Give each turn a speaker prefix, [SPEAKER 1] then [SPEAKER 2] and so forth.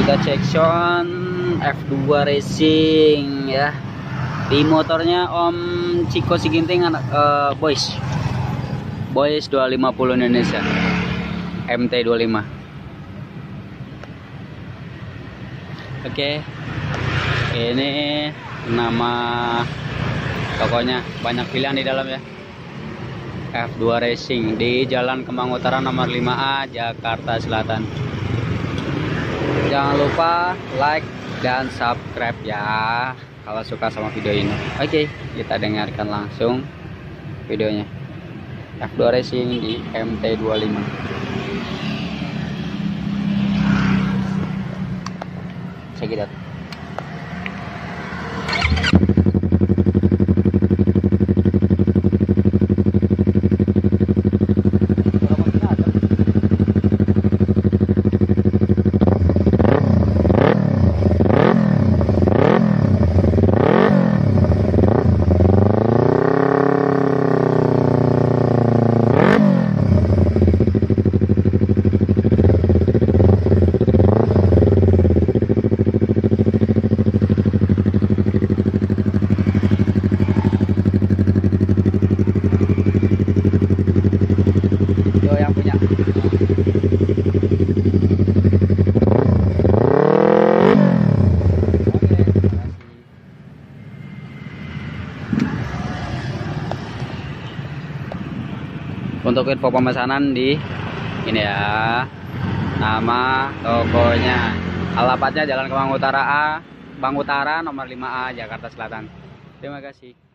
[SPEAKER 1] Kita cek sound F2 Racing ya. Di motornya Om Ciko Siginting anak Boys 250 Indonesia MT25. Oke, ini nama tokonya, banyak pilihan di dalam ya. F2 Racing di Jalan Kemang Utara nomor 5A Jakarta Selatan. Jangan lupa like dan subscribe ya kalau suka sama video ini. Oke, kita dengarkan langsung videonya. F2 Racing di MT25. Check it out. Yang punya. Untuk info pemesanan di ini ya, nama tokonya, alamatnya Jalan Kemang Utara A, Bang Utara nomor 5A Jakarta Selatan. Terima kasih.